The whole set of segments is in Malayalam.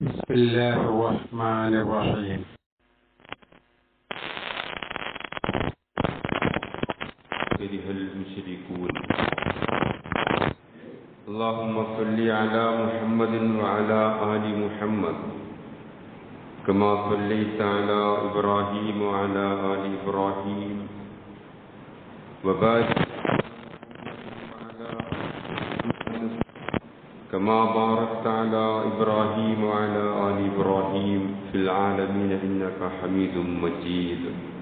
بسم الله الرحمن الرحيم. كره المشركون. اللهم صل على محمد وعلى آل محمد كما صليت على إبراهيم وعلى آل إبراهيم وبارك كما باركت على إبراهيم وعلى آل إبراهيم في العالمين إنك حميد مجيد.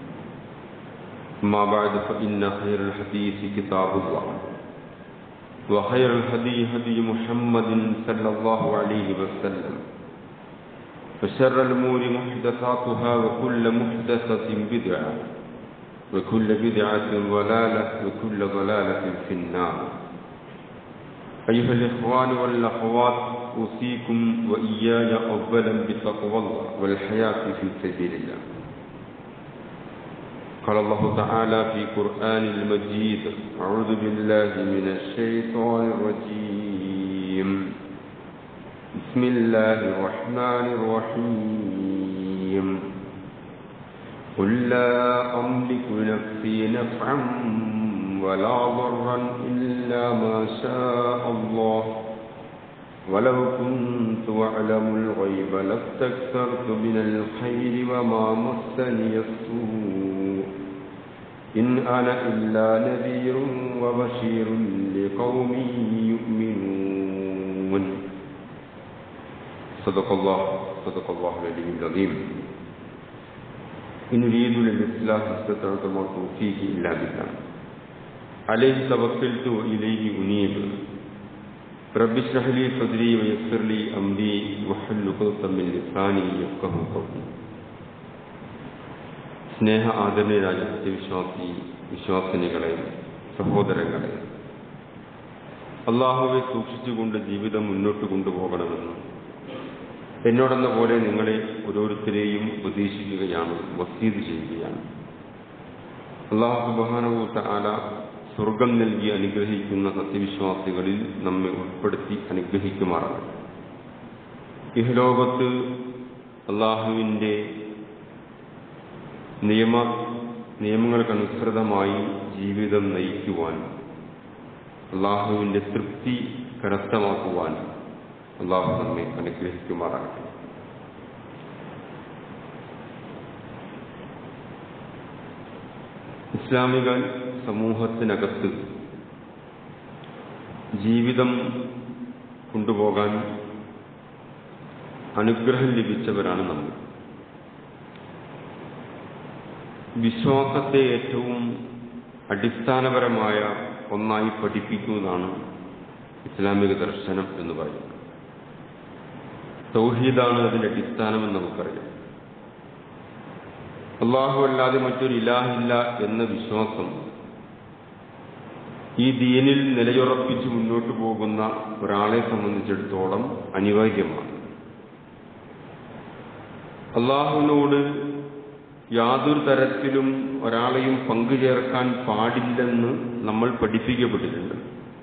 أما بعد فإن خير الحديث كتاب الله وخير الهدي هدي محمد صلى الله عليه وسلم وشر الأمور محدثاتها وكل محدثة بدعة وكل بدعة ضلالة وكل ضلالة في النار. أيها الإخوان والأخوات، أوصيكم وإياي أولا بتقوى الله والحياة في سبيل الله. قال الله تعالى في قرآن المجيد: أعوذ بالله من الشيطان الرجيم. بسم الله الرحمن الرحيم. قل لا أملك لنفسي نفعا ولا ضرا إلا ما شاء الله ولو كنت أعلم الغيب لاستكثرت من الخير وما مسني السوء إن أنا إلا نذير وبشير لقوم يؤمنون. صدق الله العلي العظيم. إن أريد للإصلاح ما استطعت وما توفيقي إلا بالله عليه توكلت وإليه أنيب. رب اشرح لي صدري ويسر لي أمري واحلل عقدة من لساني يفقهوا قولي. സ്നേഹ ആദരണീയരായ വിശ്വാസിനികളെ, സഹോദരങ്ങളെ, അള്ളാഹുവെ സൂക്ഷിച്ചുകൊണ്ട് ജീവിതം മുന്നോട്ട് കൊണ്ടുപോകണമെന്ന് എന്നോടെന്ന പോലെ നിങ്ങളെ ഓരോരുത്തരെയും ഉപദേശിക്കുകയാണ്, വസീത് ചെയ്യുകയാണ്. അല്ലാഹു സുബ്ഹാനഹു വ തആല സ്വർഗം നൽകി അനുഗ്രഹിക്കുന്ന സത്യവിശ്വാസികളിൽ നമ്മെ ഉൾപ്പെടുത്തി അനുഗ്രഹിക്കുമാറാണ്. ഇഹലോകത്ത് അള്ളാഹുവിൻ്റെ നിയമങ്ങൾക്കനുസൃതമായി ജീവിതം നയിക്കുവാൻ, അള്ളാഹുവിൻ്റെ തൃപ്തി കരസ്ഥമാക്കുവാൻ അള്ളാഹു നമ്മെ അനുഗ്രഹിക്കുമാറാകട്ടെ. ഇസ്ലാമിക സമൂഹത്തിനകത്ത് ജീവിതം കൊണ്ടുപോകാൻ അനുഗ്രഹം ലഭിച്ചവരാണ് നമ്മൾ. വിശ്വാസത്തെ ഏറ്റവും അടിസ്ഥാനപരമായ ഒന്നായി പഠിപ്പിക്കുന്നതാണ് ഇസ്ലാമിക ദർശനം എന്ന് പറയുന്നത്. തൗഹീദാണ് അതിൻ്റെ അടിസ്ഥാനമെന്ന് നമുക്കറിയാം. അല്ലാഹു അല്ലാതെ മറ്റൊരു ഇലാഹില്ല എന്ന വിശ്വാസം ഈ ദീനിൽ നിലയുറപ്പിച്ച് മുന്നോട്ട് പോകുന്ന ഒരാളെ സംബന്ധിച്ചിടത്തോളം അനിവാര്യമാണ്. അല്ലാഹുവിനോട് യാതൊരു തരത്തിലും ഒരാളെയും പങ്കുചേർക്കാൻ പാടില്ലെന്ന് നമ്മൾ പഠിപ്പിക്കപ്പെട്ടിട്ടുണ്ട്.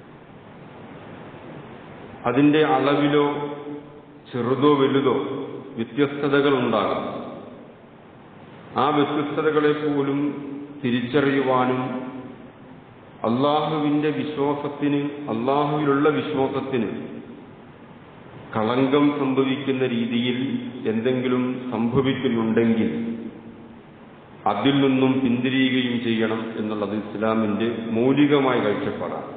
അതിൻ്റെ അളവിലോ ചെറുതോ വലുതോ വ്യത്യസ്തതകൾ ഉണ്ടാകാം. ആ വ്യത്യസ്തതകളെ പോലും തിരിച്ചറിയുവാനും അള്ളാഹുവിൻ്റെ വിശ്വാസത്തിന്, അള്ളാഹുവിലുള്ള വിശ്വാസത്തിന് കളങ്കം സംഭവിക്കുന്ന രീതിയിൽ എന്തെങ്കിലും സംഭവിക്കുന്നുണ്ടെങ്കിൽ അതിൽ നിന്നും പിന്തിരിയുകയും ചെയ്യണം എന്നുള്ളത് ഇസ്ലാമിൻ്റെ മൗലികമായ കാഴ്ചപ്പാടാണ്.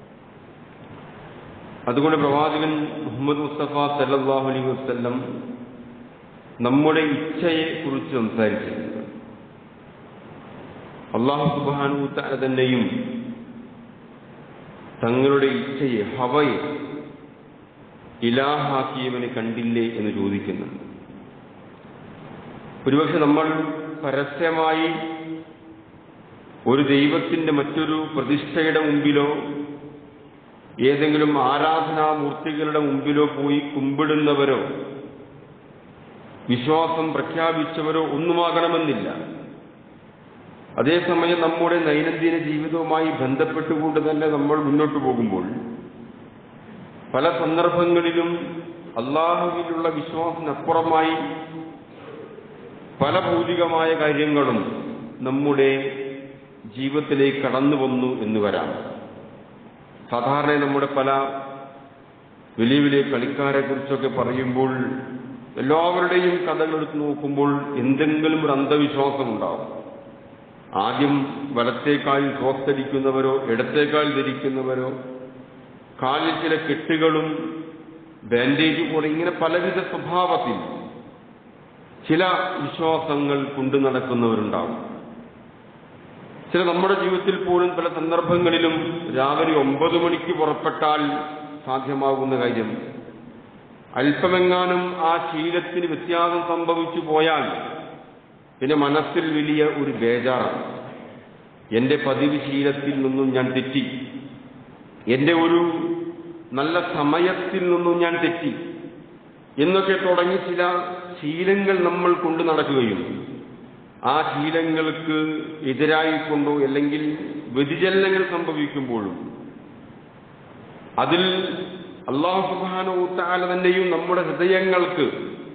അതുകൊണ്ട് പ്രവാചകൻ മുഹമ്മദ് മുസ്തഫ സല്ലല്ലാഹു അലൈഹി വസല്ലം നമ്മുടെ ഇച്ഛയെ കുറിച്ച് സംസാരിച്ചിട്ടുണ്ട്. അല്ലാഹു സുബ്ഹാനഹു വ തആല തന്നെയും തങ്ങളുടെ ഇച്ഛയെ, ഹവയെ ഇലാഹാക്കിയവനെ കണ്ടില്ലേ എന്ന് ചോദിക്കുന്നുണ്ട്. ഒരുപക്ഷെ നമ്മൾ പരസ്യമായി ഒരു ദൈവത്തിന്റെ മറ്റൊരു പ്രതിഷ്ഠയുടെ മുമ്പിലോ ഏതെങ്കിലും ആരാധനാമൂർത്തികളുടെ മുമ്പിലോ പോയി കുമ്പിടുന്നവരോ വിശ്വാസം പ്രഖ്യാപിച്ചവരോ ഒന്നുമാകണമെന്നില്ല. അതേസമയം നമ്മുടെ ദൈനംദിന ജീവിതവുമായി ബന്ധപ്പെട്ടുകൊണ്ട് തന്നെ നമ്മൾ മുന്നോട്ട് പോകുമ്പോൾ പല സന്ദർഭങ്ങളിലും അള്ളാഹുവിലുള്ള വിശ്വാസത്തിനപ്പുറമായി പല ഭൗതികമായ കാര്യങ്ങളും നമ്മുടെ ജീവിതത്തിലേക്ക് കടന്നു വന്നു എന്ന് വരാം. സാധാരണ നമ്മുടെ പല വലിയ വലിയ കളിക്കാരെ കുറിച്ചൊക്കെ പറയുമ്പോൾ എല്ലാവരുടെയും കഥകൾ എടുത്ത് നോക്കുമ്പോൾ എന്തെങ്കിലും ഒരു അന്ധവിശ്വാസം ഉണ്ടാവും. ആദ്യം വലത്തേക്കാൽ സോക്സ് ധരിക്കുന്നവരോ ഇടത്തേക്കാൽ ധരിക്കുന്നവരോ, കാലിൽ ചില കെട്ടുകളും ബാൻഡേജ് പോലെ ഇങ്ങനെ പലവിധ സ്വഭാവത്തിൽ ചില വിശ്വാസങ്ങൾ കൊണ്ടു നടക്കുന്നവരുണ്ടാവും. ചില നമ്മുടെ ജീവിതത്തിൽ പോലും പല സന്ദർഭങ്ങളിലും രാവിലെ 9 മണിക്ക് പുറപ്പെട്ടാൽ സാധ്യമാകുന്ന കാര്യം, അല്പമെങ്ങാനും ആ ശീലത്തിന് വ്യത്യാസം സംഭവിച്ചു പോയാൽ പിന്നെ മനസ്സിൽ വലിയ ഒരു ബേജാറാണ്. എന്റെ പതിവ് ശീലത്തിൽ നിന്നും ഞാൻ തെറ്റി, എന്റെ ഒരു നല്ല സമയത്തിൽ നിന്നും ഞാൻ തെറ്റി എന്നൊക്കെ തുടങ്ങി ചില ശീലങ്ങൾ നമ്മൾ കൊണ്ടു നടക്കുകയും ആ ശീലങ്ങൾക്ക് എതിരായിക്കൊണ്ടോ അല്ലെങ്കിൽ വ്യതിചലനങ്ങൾ സംഭവിക്കുമ്പോഴും അതിൽ അല്ലാഹു സുബ്ഹാനഹു വ തആല തന്നെയും നമ്മുടെ ഹൃദയങ്ങൾക്ക്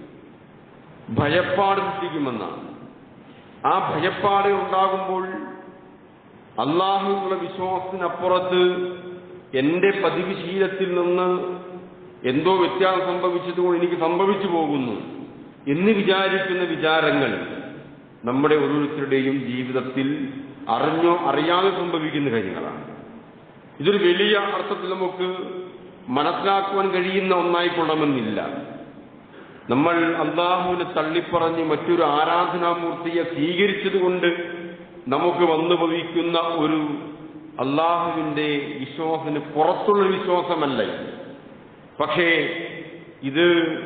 ഭയപ്പാട് സൃഷ്ടിക്കുമെന്നാണ്. ആ ഭയപ്പാട് ഉണ്ടാകുമ്പോൾ അല്ലാഹുവിലുള്ള വിശ്വാസത്തിനപ്പുറത്ത് എന്റെ പതിവ് ശീലത്തിൽ നിന്ന് എന്തോ വ്യത്യാസം സംഭവിച്ചതുകൊണ്ട് എനിക്ക് സംഭവിച്ചു പോകുന്നു എന്ന് വിചാരിക്കുന്ന വിചാരങ്ങൾ നമ്മുടെ ഓരോരുത്തരുടെയും ജീവിതത്തിൽ അറിഞ്ഞോ അറിയാതെ സംഭവിക്കുന്ന കാര്യങ്ങളാണ്. ഇതൊരു വലിയ അർത്ഥത്തിൽ നമുക്ക് മനസ്സിലാക്കുവാൻ കഴിയുന്ന ഒന്നായിക്കൊള്ളണമെന്നില്ല. നമ്മൾ അല്ലാഹുവിനെ തള്ളിപ്പറഞ്ഞ് മറ്റൊരു ആരാധനാമൂർത്തിയെ സ്വീകരിച്ചതുകൊണ്ട് നമുക്ക് വന്നു ഭവിക്കുന്ന ഒരു അല്ലാഹുവിന്റെ വിശ്വാസത്തിന് പുറത്തുള്ള വിശ്വാസമല്ല. പക്ഷേ ഇത്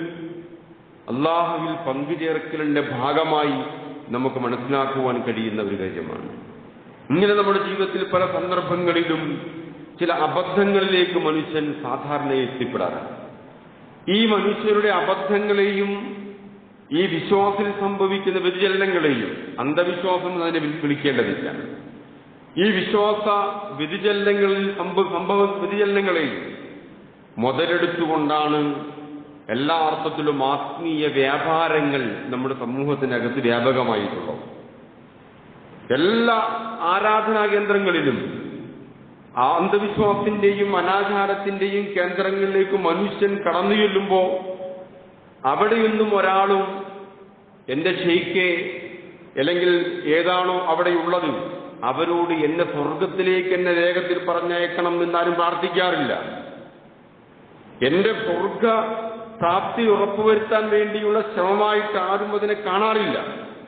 അല്ലാഹുവിൽ പങ്കുചേർക്കലിന്റെ ഭാഗമായി നമുക്ക് മനസ്സിലാക്കുവാൻ കഴിയുന്ന ഒരു കാര്യമാണ്. ഇങ്ങനെ നമ്മുടെ ജീവിതത്തിൽ പല സന്ദർഭങ്ങളിലും ചില അബദ്ധങ്ങളിലേക്ക് മനുഷ്യൻ സാധാരണ എത്തിപ്പെടാറാണ്. ഈ മനുഷ്യരുടെ അബദ്ധങ്ങളെയും ഈ വിശ്വാസത്തിൽ സംഭവിക്കുന്ന വ്യതിചലനങ്ങളെയും അന്ധവിശ്വാസം അതിനെ വിളിക്കേണ്ടതില്ല. ഈ വിശ്വാസ വ്യതിചലനങ്ങളിൽ വ്യതിചലനങ്ങളെയും മുതലെടുത്തുകൊണ്ടാണ് എല്ലാ അർത്ഥത്തിലും ആത്മീയ വ്യാപാരങ്ങൾ നമ്മുടെ സമൂഹത്തിനകത്ത് വ്യാപകമായിട്ടുള്ളത്. എല്ലാ ആരാധനാ കേന്ദ്രങ്ങളിലും ആ അന്ധവിശ്വാസത്തിന്റെയും അനാചാരത്തിന്റെയും കേന്ദ്രങ്ങളിലേക്ക് മനുഷ്യൻ കടന്നു ചെല്ലുമ്പോൾ അവിടെയൊന്നും ഒരാളും എന്റെ ഷെയ്ഖെ അല്ലെങ്കിൽ ഏതാണോ അവിടെയുള്ളത് അവരോട് എന്നെ സ്വർഗത്തിലേക്ക് എന്നെ വേഗത്തിൽ പറഞ്ഞയക്കണം എന്നാരും പ്രാർത്ഥിക്കാറില്ല. എന്റെ സ്വർഗ പ്രാപ്തി ഉറപ്പുവരുത്താൻ വേണ്ടിയുള്ള ശ്രമമായിട്ട് ആരും അതിനെ കാണാറില്ല.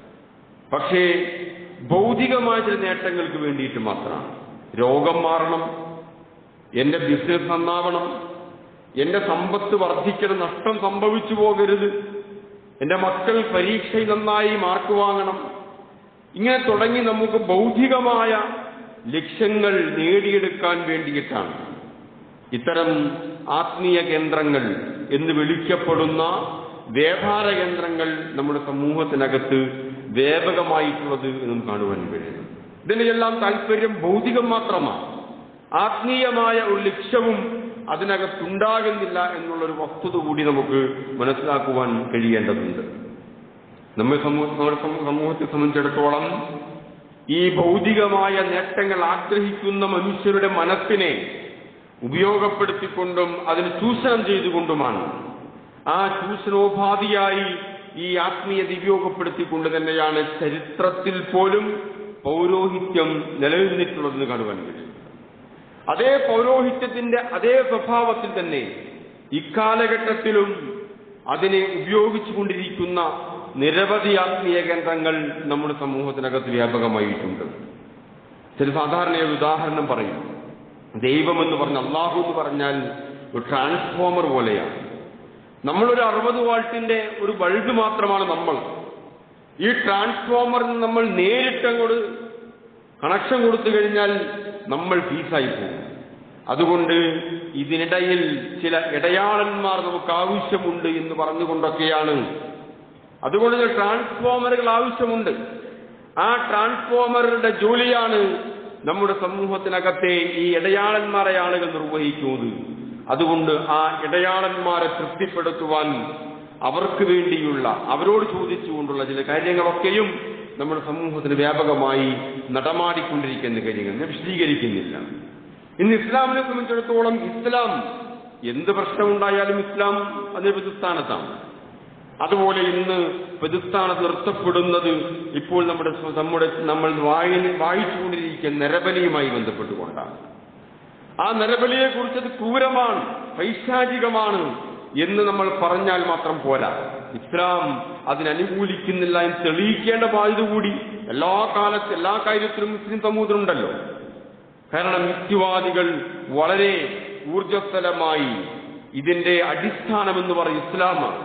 പക്ഷേ ഭൗതികമായ ചില നേട്ടങ്ങൾക്ക് വേണ്ടിയിട്ട് മാത്രമാണ്. രോഗം മാറണം, എന്റെ ബിസിനസ് നന്നാവണം, എന്റെ സമ്പത്ത് വർദ്ധിക്കണം, നഷ്ടം സംഭവിച്ചു പോകരുത്, എന്റെ മക്കൾ പരീക്ഷയിൽ നന്നായി മാർക്ക് വാങ്ങണം, ഇങ്ങനെ തുടങ്ങി നമുക്ക് ഭൗതികമായ ലക്ഷ്യങ്ങൾ നേടിയെടുക്കാൻ വേണ്ടിയിട്ടാണ് ഇത്തരം ആത്മീയ കേന്ദ്രങ്ങൾ എന്ന് വിളിക്കപ്പെടുന്ന വ്യാപാര കേന്ദ്രങ്ങൾ നമ്മുടെ സമൂഹത്തിനകത്ത് വ്യാപകമായിട്ടുള്ളത് എന്നും കാണുവാൻ കഴിയും. ഇതിനെല്ലാം താല്പര്യം ഭൗതികം മാത്രമാണ്. ആത്മീയമായ ഒരു ലക്ഷ്യവും അതിനകത്തുണ്ടാകുന്നില്ല എന്നുള്ളൊരു വസ്തുത കൂടി നമുക്ക് മനസ്സിലാക്കുവാൻ കഴിയേണ്ടതുണ്ട്. നമ്മുടെ സമൂഹത്തെ സംബന്ധിച്ചിടത്തോളം ഈ ഭൗതികമായ നേട്ടങ്ങൾ ആഗ്രഹിക്കുന്ന മനുഷ്യരുടെ മനസ്സിനെ ഉപയോഗപ്പെടുത്തിക്കൊണ്ടും അതിന് ചൂഷണം ചെയ്തുകൊണ്ടുമാണ് ആ ചൂഷണോപാധിയായി ഈ ആത്മീയത ഉപയോഗപ്പെടുത്തിക്കൊണ്ട് തന്നെയാണ് ചരിത്രത്തിൽ പോലും പൗരോഹിത്യം നിലനിന്നിട്ടുള്ളതെന്ന് കാണുവാൻ കഴിയും. അതേ പൗരോഹിത്യത്തിന്റെ അതേ സ്വഭാവത്തിൽ തന്നെ ഇക്കാലഘട്ടത്തിലും അതിനെ ഉപയോഗിച്ചുകൊണ്ടിരിക്കുന്ന നിരവധി ആത്മീയ കേന്ദ്രങ്ങൾ നമ്മുടെ സമൂഹത്തിനകത്ത് വ്യാപകമായിട്ടുണ്ട്. ചില സാധാരണ ഒരു ഉദാഹരണം പറയും. ദൈവമെന്ന് പറഞ്ഞ അള്ളാഹു എന്ന് പറഞ്ഞാൽ ഒരു ട്രാൻസ്ഫോമർ പോലെയാണ്. നമ്മളൊരു 60 വാൾട്ടിന്റെ ഒരു ബൾബ് മാത്രമാണ് നമ്മൾ. ഈ ട്രാൻസ്ഫോമറിന് നമ്മൾ നേരിട്ടങ്ങോട്ട് കണക്ഷൻ കൊടുത്തു കഴിഞ്ഞാൽ നമ്മൾ ഫീസായി പോകും. അതുകൊണ്ട് ഇതിനിടയിൽ ചില ഇടയാളന്മാർ നമുക്ക് ആവശ്യമുണ്ട് എന്ന് പറഞ്ഞുകൊണ്ടൊക്കെയാണ്. അതുകൊണ്ട് ട്രാൻസ്ഫോമറുകൾ ആവശ്യമുണ്ട്. ആ ട്രാൻസ്ഫോമറുടെ ജോലിയാണ് നമ്മുടെ സമൂഹത്തിനകത്തെ ഈ ഇടയാളന്മാരെ ആളുകൾ നിർവഹിക്കുന്നത്. അതുകൊണ്ട് ആ ഇടയാളന്മാരെ തൃപ്തിപ്പെടുത്തുവാൻ അവർക്ക് വേണ്ടിയുള്ള, അവരോട് ചോദിച്ചുകൊണ്ടുള്ള ചില കാര്യങ്ങളൊക്കെയും നമ്മുടെ സമൂഹത്തിന് വ്യാപകമായി നടമാടിക്കൊണ്ടിരിക്കുന്ന കാര്യങ്ങൾ ഞാൻ വിശദീകരിക്കുന്നില്ല. ഇന്ന് ഇസ്ലാമിനെ സംബന്ധിച്ചിടത്തോളം ഇസ്ലാം എന്ത് പ്രശ്നമുണ്ടായാലും ഇസ്ലാം അതിന് പ്രതിസ്ഥാനത്താണ്. അതുപോലെ ഇന്ന് പ്രതിസ്ഥാനത്ത് നിർത്തപ്പെടുന്നത് ഇപ്പോൾ നമ്മൾ വായിച്ചുകൊണ്ടിരിക്കുന്ന നരബലിയുമായി ബന്ധപ്പെട്ടുകൊണ്ടാണ്. ആ നരബലിയെ കുറിച്ച് അത് ക്രൂരമാണ്, പൈശാചികമാണ് എന്ന് നമ്മൾ പറഞ്ഞാൽ മാത്രം പോരാ. ഇസ്ലാം അതിനനുകൂലിക്കുന്നില്ല എന്ന് തെളിയിക്കേണ്ട ബാധ്യത കൂടി എല്ലാ കാര്യത്തിലും മുസ്ലിം സമൂഹത്തിലുണ്ടല്ലോ. കാരണം യുക്തിവാദികൾ വളരെ ഊർജ്ജസ്വലമായി ഇതിന്റെ അടിസ്ഥാനമെന്ന് പറയും ഇസ്ലാമാണ്.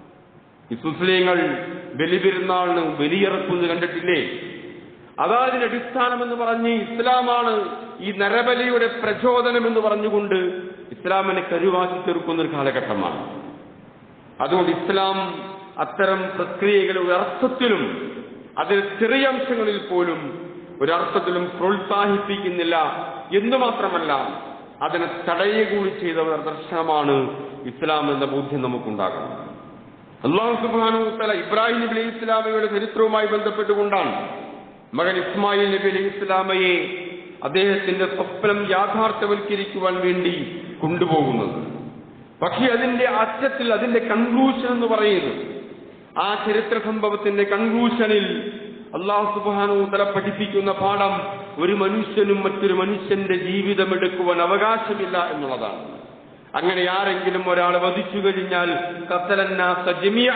മുസ്ലിങ്ങൾ ബലിപെരുന്നാളിന് ബലിയിറക്കുന്നത് കണ്ടിട്ടില്ലേ? അതാതിന്റെ അടിസ്ഥാനമെന്ന് പറഞ്ഞ് ഇസ്ലാമാണ് ഈ നരബലിയുടെ പ്രചോദനം എന്ന് പറഞ്ഞുകൊണ്ട് ഇസ്ലാമിനെ കരുവാക്കി തീർക്കുന്ന ഒരു കാലഘട്ടമാണ്. അതുകൊണ്ട് ഇസ്ലാം അത്തരം പ്രക്രിയകൾ ഒരർത്ഥത്തിലും അതിന് ചെറിയ അംശങ്ങളിൽ പോലും ഒരർത്ഥത്തിലും പ്രോത്സാഹിപ്പിക്കുന്നില്ല എന്ന് മാത്രമല്ല അതിനെ തടയുകൂടി ചെയ്ത ഒരു ദർശനമാണ് ഇസ്ലാം എന്ന ബോധ്യം നമുക്കുണ്ടാകണം. അല്ലാഹു സുബ്ഹാനഹു വ തആല ഇബ്രാഹിം നബി അലൈഹി ഇസ്ലാമയുടെ ചരിത്രവുമായി ബന്ധപ്പെട്ടുകൊണ്ടാണ് മകൻ ഇസ്മായിൽ നബി അലൈഹി ഇസ്ലാമയെ അദ്ദേഹത്തിന്റെ സ്വപ്നം യാഥാർത്ഥ്യവൽക്കരിക്കുവാൻ വേണ്ടി കൊണ്ടുപോകുന്നത്. പക്ഷേ അതിന്റെ അറ്റത്തിൽ അതിന്റെ കൺക്ലൂഷൻ എന്ന് പറയുന്നത്, ആ ചരിത്ര സംഭവത്തിന്റെ കൺക്ലൂഷനിൽ അല്ലാഹു സുബ്ഹാനഹു വ തആല പഠിപ്പിക്കുന്ന പാഠം ഒരു മനുഷ്യനും മറ്റൊരു മനുഷ്യന്റെ ജീവിതം എടുക്കുവാൻ അവകാശമില്ല എന്നുള്ളതാണ്. അങ്ങനെ ആരെങ്കിലും ഒരാൾ വധിച്ചു കഴിഞ്ഞാൽ ഖതലന്നാസ ജമീഅ,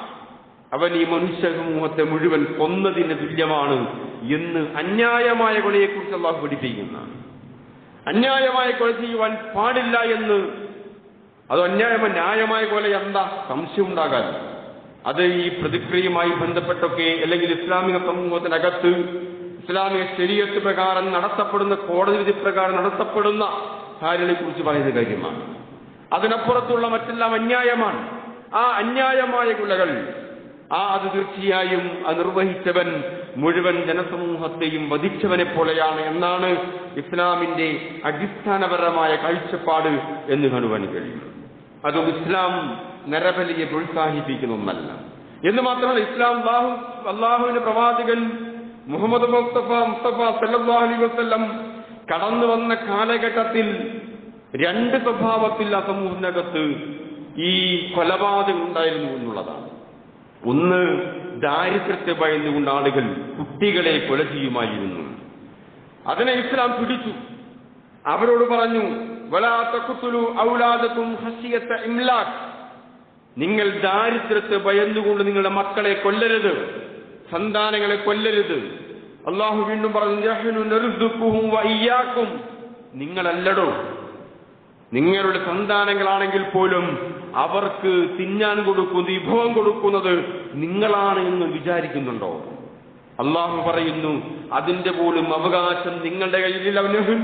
അവൻ ഈ മനുഷ്യ സമൂഹത്തെ മുഴുവൻ കൊന്നതിന് തുല്യമാണ് എന്ന് അന്യായമായ കൊലയെക്കുറിച്ച് അല്ലാഹു പഠിപ്പിക്കുന്നതാണ്. അന്യായമായ കൊല ചെയ്യുവാൻ പാടില്ല എന്ന്. അത് ന്യായമായ കൊല എന്താ സംശയം ഉണ്ടാകാൻ? അത് ഈ പ്രതിക്രിയയുമായി ബന്ധപ്പെട്ടൊക്കെ അല്ലെങ്കിൽ ഇസ്ലാമിക സമൂഹത്തിനകത്ത് ഇസ്ലാമിക ശരീഅത്ത് പ്രകാരം നടത്തപ്പെടുന്ന, കോടതി വിധി പ്രകാരം നടത്തപ്പെടുന്ന കാര്യങ്ങളെ കുറിച്ച് പറയുന്ന കാര്യമാണ്. അതിനപ്പുറത്തുള്ള മറ്റെല്ലാം അന്യായമാണ്. ആ അന്യായമായ കൊലകൾ അത് തീർച്ചയായും അത് നിർവഹിച്ചവൻ മുഴുവൻ ജനസമൂഹത്തെയും വധിച്ചവനെ പോലെയാണ് എന്നാണ് ഇസ്ലാമിന്റെ അടിസ്ഥാനപരമായ കാഴ്ചപ്പാട് എന്ന് കാണുവാൻ കഴിയും. അതുകൊണ്ട് ഇസ്ലാം നരബലിയെ പ്രോത്സാഹിപ്പിക്കുന്ന ഒന്നല്ല എന്ന് മാത്രമല്ല, ഇസ്ലാം അള്ളാഹുവിന്റെ പ്രവാചകൻ മുഹമ്മദ് മുസ്തഫ സല്ലല്ലാഹു അലൈഹി വസല്ലം കടന്നു വന്ന കാലഘട്ടത്തിൽ രണ്ട് സ്വഭാവത്തിൽ ആ സമൂഹത്തിനകത്ത് ഈ കൊലപാതകം ഉണ്ടായിരുന്നു എന്നുള്ളതാണ്. ഒന്ന്, ദാരിദ്ര്യത്തെ ഭയന്നുകൊണ്ട് ആളുകൾ കുട്ടികളെ കൊല ചെയ്യുമായിരുന്നു. അതിനെ ഇസ്ലാം പിടിച്ചു. അവരോട് പറഞ്ഞു, വലാ തഖ്തുലു ഔലാദകും ഖശിയത ഇംലാക്, നിങ്ങൾ ദാരിദ്ര്യത്തെ ഭയന്നുകൊണ്ട് നിങ്ങളുടെ മക്കളെ കൊല്ലരുത്, സന്താനങ്ങളെ കൊല്ലരുത്. അല്ലാഹു വീണ്ടും പറഞ്ഞു, നഹ്നു നർസുഖുഹും വഇയ്യാകും, നിങ്ങളല്ലടോ, നിങ്ങളുടെ സന്താനങ്ങളാണെങ്കിൽ പോലും അവർക്ക് തിന്നാൻ കൊടുക്കുന്നത്, വിഭവം കൊടുക്കുന്നത് നിങ്ങളാണ് എന്ന് വിചാരിക്കുന്നുണ്ടോ? അള്ളാഹു പറയുന്നു, അതിന്റെ പോലും അവകാശം നിങ്ങളുടെ കയ്യിൽ.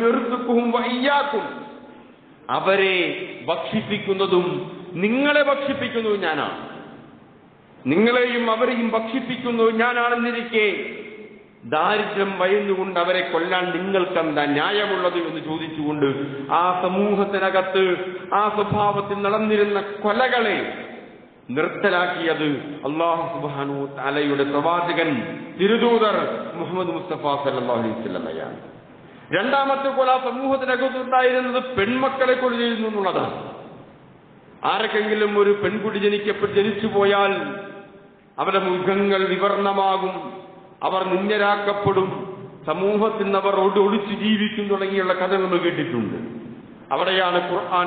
അവരെ ഭക്ഷിപ്പിക്കുന്നതും നിങ്ങളെ ഭക്ഷിപ്പിക്കുന്നതും ഞാനാണ്, നിങ്ങളെയും അവരെയും ഭക്ഷിപ്പിക്കുന്നതും ഞാനാണെന്നിരിക്കെ ദാരിദ്ര്യം ഭയന്നുകൊണ്ട് അവരെ കൊല്ലാൻ നിങ്ങൾക്കെന്താ ന്യായമുള്ളത് എന്ന് ചോദിച്ചുകൊണ്ട് ആ സമൂഹത്തിനകത്ത് ആ സ്വഭാവത്തിൽ നടന്നിരുന്ന കൊലകളെ നിർത്തലാക്കിയത് അല്ലാഹു സുബ്ഹാനഹു വ തആലയുടെ പ്രവാചകൻ തിരുദൂതർ മുഹമ്മദ് മുസ്തഫ സല്ലല്ലാഹു അലൈഹി വസല്ലമയാണ്. രണ്ടാമത്തെ കൊല സമൂഹത്തിനകത്തുണ്ടായിരുന്നത് പെൺമക്കളെ കൊല ചെയ്യുന്നു എന്നുള്ളതാണ്. ആർക്കെങ്കിലും ഒരു പെൺകുട്ടി ജനിച്ചു പോയാൽ അവരുടെ മുഖങ്ങൾ വിവർണമാകും, അവർ നിന്ദരാക്കപ്പെടും, സമൂഹത്തിൽ നിന്ന് അവർ ഒളിച്ചു ജീവിക്കും തുടങ്ങിയുള്ള കഥ നമ്മൾ കേട്ടിട്ടുണ്ട്. അവിടെയാണ് ഖുർആൻ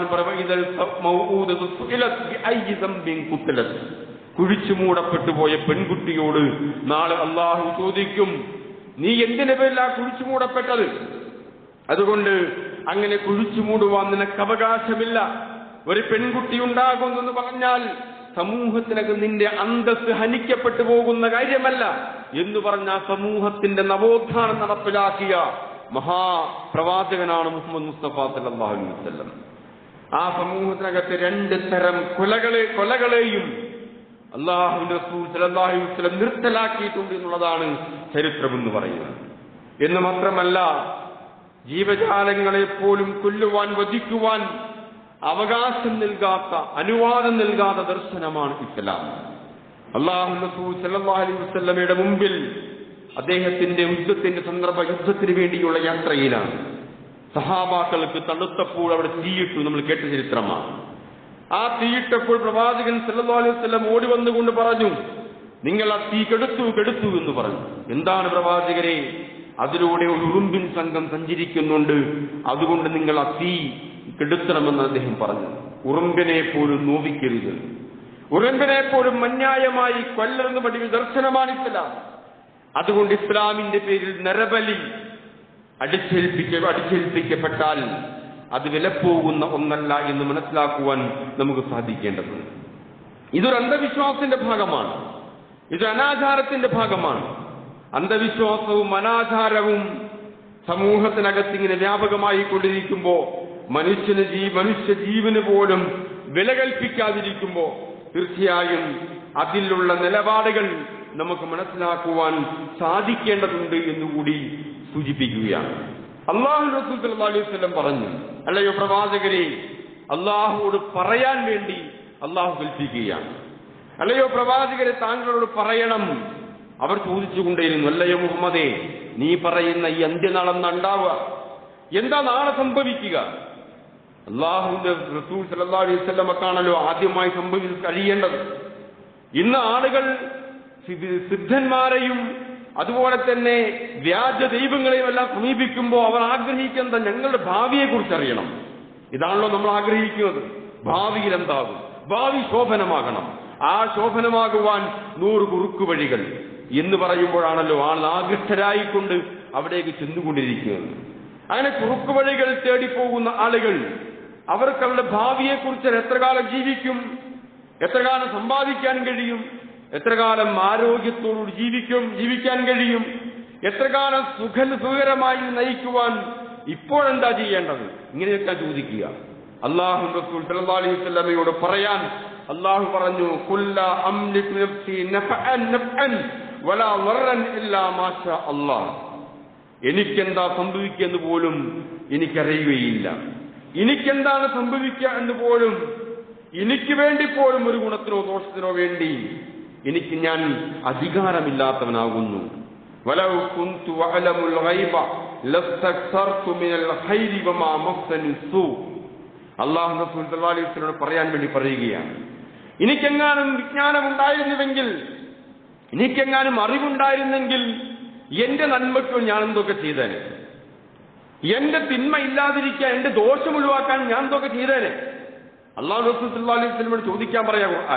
കുഴിച്ചു മൂടപ്പെട്ടു പോയ പെൺകുട്ടിയോട് നാളെ അള്ളാഹു ചോദിക്കും, നീ എന്തിന്റെ പേരിലാ കുഴിച്ചു മൂടപ്പെട്ടത്? അതുകൊണ്ട് അങ്ങനെ കുഴിച്ചു മൂടുവാൻ നിനക്ക് അവകാശമില്ല. ഒരു പെൺകുട്ടി ഉണ്ടാകുന്നെന്ന് പറഞ്ഞാൽ സമൂഹത്തിനകം നിന്റെ അന്തസ്സ് ഹനിക്കപ്പെട്ടു പോകുന്ന കാര്യമല്ല എന്ന് പറഞ്ഞ സമൂഹത്തിന്റെ നവോത്ഥാനം നടപ്പിലാക്കിയ മഹാപ്രവാചകനാണ് മുഹമ്മദ് മുസ്തഫ സല്ലല്ലാഹു അലൈഹി വസല്ലം. ആ സമൂഹത്തിനകത്ത് രണ്ട് തരം കൊലകളെയും അല്ലാഹുവിന്റെ റസൂൽ സല്ലല്ലാഹു അലൈഹി വസല്ലം നിർത്തലാക്കിയിട്ടുണ്ട് എന്നുള്ളതാണ് ചരിത്രമെന്ന് പറയുന്നത്. എന്ന് മാത്രമല്ല, ജീവജാലങ്ങളെ പോലും കൊല്ലുവാൻ, വധിക്കുവാൻ അവകാശം നൽകാത്ത, അനുവാദം നൽകാത്ത ദർശനമാണ് ഇസ്ലാം. അല്ലാഹു റസൂൽ സല്ലല്ലാഹു അലൈഹി വസല്ലമയുടെ മുമ്പിൽ അദ്ദേഹത്തിന്റെ യുദ്ധത്തിന് വേണ്ടിയുള്ള യാത്രയിലാണ്. സഹാബാക്കൾക്ക് തണുത്തപ്പോൾ അവിടെ തീയിട്ടു, നമ്മൾ കേട്ട ചരിത്രമാണ്. ആ തീയിട്ടപ്പോൾ പ്രവാചകൻ സല്ലല്ലാഹു അലൈഹി വസല്ലം ഓടി വന്നുകൊണ്ട് പറഞ്ഞു, നിങ്ങൾ ആ തീ കെടുത്തു എന്ന് പറഞ്ഞു. എന്താണ് പ്രവാചകരെ? അതിലൂടെ ഒരു ഉറുമ്പിൻ സംഘം സഞ്ചരിക്കുന്നുണ്ട്, അതുകൊണ്ട് നിങ്ങൾ ആ തീ കെടുത്തണമെന്ന് അദ്ദേഹം പറഞ്ഞു. ഉറുമ്പിനെ പോലും നോവിക്കരുത്, ഉറുമ്പിനെ പോലും അന്യായമായി കൊല്ലരുന്ന പഠിക്കുന്ന ദർശനമാണ് ഇസ്ലാം. അതുകൊണ്ട് ഇസ്ലാമിന്റെ പേരിൽ നരബലി അടിച്ചേൽപ്പിക്കപ്പെട്ടാൽ അത് വിലപ്പോകുന്ന ഒന്നല്ല എന്ന് മനസ്സിലാക്കുവാൻ നമുക്ക് സാധിക്കേണ്ടതുണ്ട്. ഇതൊരു അന്ധവിശ്വാസത്തിന്റെ ഭാഗമാണ്, ഇത് അനാചാരത്തിന്റെ ഭാഗമാണ്. അന്ധവിശ്വാസവും അനാചാരവും സമൂഹത്തിനകത്ത് ഇങ്ങനെ വ്യാപകമായി കൊണ്ടിരിക്കുമ്പോ, മനുഷ്യ ജീവന് പോലും വില കൽപ്പിക്കാതിരിക്കുമ്പോ തീർച്ചയായും അതിലുള്ള നിലപാടുകൾ നമുക്ക് മനസ്സിലാക്കുവാൻ സാധിക്കേണ്ടതുണ്ട് എന്നുകൂടി സൂചിപ്പിക്കുകയാണ്. അല്ലാഹു റസൂൽ സല്ലല്ലാഹു അലൈഹി വസല്ലം പറഞ്ഞു, അല്ലയോ പ്രവാചകരെ, അല്ലാഹുവോട് പറയാൻ വേണ്ടി അല്ലാഹു കൽപ്പിക്കുകയാണ്. അല്ലയോ പ്രവാചകരെ, താങ്കളോട് പറയണം. അവർ ചോദിച്ചുകൊണ്ടേയിരുന്നു, അല്ലയോ മുഹമ്മദേ, നീ പറയുന്ന ഈ അന്ത്യനാളെന്നാ ഉണ്ടാവുക? എന്താ നാളെ സംഭവിക്കുക? അല്ലാഹുവിന്റെ റസൂൽ സല്ലല്ലാഹു അലൈഹി വസല്ലമക്കാണല്ലോ ആദ്യമായി സംഭവിച്ചു കഴിയേണ്ടത്. ഇന്ന് ആളുകൾ സിദ്ധന്മാരെയും അതുപോലെ തന്നെ വ്യാജ ദൈവങ്ങളെയും എല്ലാം സമീപിക്കുമ്പോൾ അവർ ആഗ്രഹിക്കുന്നത് ഞങ്ങളുടെ ഭാവിയെ കുറിച്ച് അറിയണം. ഇതാണല്ലോ നമ്മൾ ആഗ്രഹിക്കുന്നത്. ഭാവിയിൽ എന്താകും, ഭാവി ശോഭനമാകണം, ആ ശോഭനമാകുവാൻ 100 കുറുക്കു വഴികൾ എന്ന് പറയുമ്പോഴാണല്ലോ ആൾ ആകൃഷ്ടരായിക്കൊണ്ട് അവിടേക്ക് ചെന്നുകൊണ്ടിരിക്കുന്നത്. അങ്ങനെ കുറുക്കു വഴികൾ തേടിപ്പോകുന്ന ആളുകൾ അവർക്ക് അവരുടെ ഭാവിയെക്കുറിച്ച് എത്ര കാലം ജീവിക്കും, എത്ര കാലം സമ്പാദിക്കാൻ കഴിയും, എത്ര കാലം ആരോഗ്യത്തോടുകൂടി ജീവിക്കാൻ കഴിയും, എത്ര കാലം സുഖകരമായി നയിക്കുവാൻ ഇപ്പോഴെന്താ ചെയ്യേണ്ടത്, ഇങ്ങനെയൊക്കെ ചോദിക്കുക. അല്ലാഹു റസൂൽ സല്ലല്ലാഹു അലൈഹി വസല്ലമയോട് പറയാൻ അല്ലാഹു പറഞ്ഞു, ഖുല്ല അംലികു നഫ്സി നഫഅൻ വലാ ദററൻ ഇല്ലാ മാഷാ അല്ലാഹ്. എനിക്കെന്താ സംഭവിക്കുക പോലും എനിക്കറിയുകയില്ല, എനിക്കെന്താണ് സംഭവിക്കുക എന്ന് പോലും എനിക്ക് വേണ്ടി പോലും ഒരു ഗുണത്തിനോ ദോഷത്തിനോ വേണ്ടി ഞാൻ അധികാരമില്ലാത്തവനാകുന്നു. വലൗ കുന്തു അഅലമുൽ ഗൈബ ലസ്തക്സർതു മിനൽ ഖൈരി വമാ മസ്സനി സൂ. അല്ലാഹു റസൂൽ സല്ലല്ലാഹു അലൈഹി വസല്ലം പറയാൻ വേണ്ടി പറയുകയാണ്, എനിക്കെങ്ങാനും വിജ്ഞാനമുണ്ടായിരുന്നുവെങ്കിൽ, എനിക്കെങ്ങാനും അറിവുണ്ടായിരുന്നെങ്കിൽ എന്റെ നന്മയ്ക്ക് ഞാൻ എന്തൊക്കെ ചെയ്തേനെ, എന്റെ തിന്മ ഇല്ലാതിരിക്കാൻ, എന്റെ ദോഷം ഒഴിവാക്കാൻ ഞാൻ എന്തൊക്കെ ചെയ്തേനെ. അല്ലാഹു റസൂൽ സല്ലല്ലാഹു അലൈഹി വസല്ലം ചോദിക്കാൻ പറയാ ഖുർആൻ,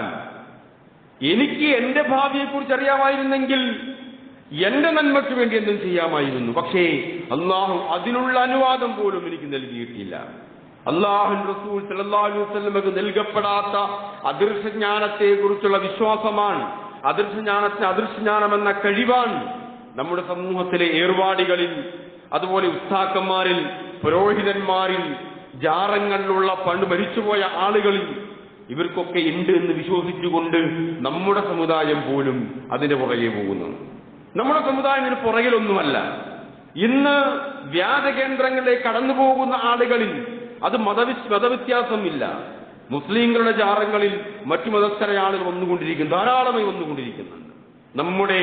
എനിക്ക് എന്റെ ഭാവിയെക്കുറിച്ച് അറിയാമായിരുന്നെങ്കിൽ എന്റെ നന്മയ്ക്ക് വേണ്ടി എന്തും ചെയ്യാമായിരുന്നു. പക്ഷേ അല്ലാഹു അതിനുള്ള അനുവാദം പോലും എനിക്ക് നൽകിയിട്ടില്ല. അല്ലാഹു റസൂൽ സല്ലല്ലാഹു അലൈഹി വസല്ലമക്ക് നൽകപ്പെടാത്ത അദൃശ്യജ്ഞാനത്തെ കുറിച്ചുള്ള വിശ്വാസമാണ്, അദൃശ്യജ്ഞാനം എന്ന കഴിവാണ് നമ്മുടെ സമൂഹത്തിലെ ഏർവാടികളിൽ, അതുപോലെ ഉസ്താക്കന്മാരിൽ, പുരോഹിതന്മാരിൽ, ജാറങ്ങളിലുള്ള പണ്ട് മരിച്ചുപോയ ആളുകളിൽ ഇവർക്കൊക്കെ ഉണ്ട് എന്ന് വിശ്വസിച്ചുകൊണ്ട് നമ്മുടെ സമുദായം പോലും അതിന്റെ പുറകെ പോകുന്നു. നമ്മുടെ സമുദായം ഇതിന് പുറകിലൊന്നുമല്ല. ഇന്ന് വ്യാജകേന്ദ്രങ്ങളിലേക്ക് കടന്നു പോകുന്ന ആളുകളിൽ അത് മതവ്യത്യാസമില്ല. മുസ്ലിങ്ങളുടെ ജാറങ്ങളിൽ മറ്റു മതസ്ഥരായ ആളുകൾ വന്നുകൊണ്ടിരിക്കുന്നു, ധാരാളമായി വന്നുകൊണ്ടിരിക്കുന്നുണ്ട്. നമ്മുടെ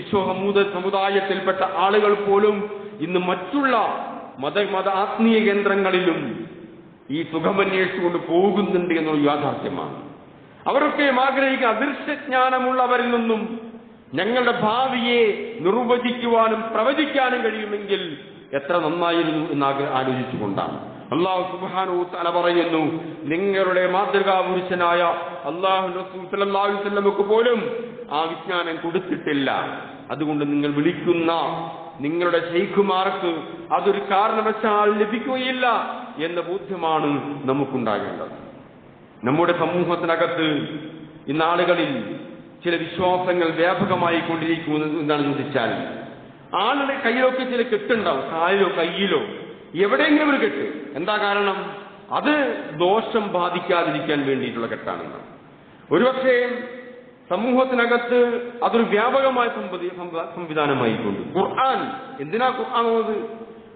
സമുദായത്തിൽപ്പെട്ട ആളുകൾ പോലും ഇന്ന് മറ്റുള്ള മത ആത്മീയ കേന്ദ്രങ്ങളിലും ഈ സുഖമന്വേഷിച്ചുകൊണ്ട് പോകുന്നുണ്ട് എന്നുള്ള യാഥാർത്ഥ്യമാണ്. അവരൊക്കെ ആഗ്രഹിക്കുന്ന അദൃശ്യജ്ഞാനമുള്ളവരിൽ നിന്നും ഞങ്ങളുടെ ഭാവിയെ നിർവചിക്കുവാനും പ്രവചിക്കാനും കഴിയുമെങ്കിൽ എത്ര നന്നായിരുന്നു എന്ന് ആലോചിച്ചുകൊണ്ടാണ്. അല്ലാഹു സുബ്ഹാനഹു വ തആല പറയുന്നു, നിങ്ങളുടെ മാതൃകാ പുരുഷനായ അല്ലാഹു റസൂൽ സല്ലല്ലാഹു അലൈഹി വസല്ലമക്ക് പോലും ആ വിജ്ഞാനം കൊടുത്തിട്ടില്ല. അതുകൊണ്ട് നിങ്ങൾ വിളിക്കുന്ന നിങ്ങളുടെ ശൈഖുമാർക്ക് അതൊരു കാരണവശാൽ ലഭിക്കുകയില്ല എന്ന ബോധ്യമാണ് നമുക്കുണ്ടാകേണ്ടത്. നമ്മുടെ സമൂഹത്തിനകത്ത് ഇന്നാളുകളിൽ ചില വിശ്വാസങ്ങൾ വ്യാപകമായി കൊണ്ടിരിക്കുന്നത് എന്താണെന്ന് ചോദിച്ചാൽ, ആളുടെ കയ്യിലൊക്കെ ചില കെട്ടുണ്ടാവും, കാലിലോ കയ്യിലോ എവിടെയെങ്കിലും ഒരു കെട്ട്. എന്താ കാരണം? അത് ദോഷം ബാധിക്കാതിരിക്കാൻ വേണ്ടിയിട്ടുള്ള കെട്ടാണെന്ന്. ഒരുപക്ഷെ സമൂഹത്തിനകത്ത് അതൊരു വ്യാപകമായ സംവിധാനമായിക്കൊണ്ട് ഖുർആൻ, എന്തിനാ ഖുർആൻ ഓത്?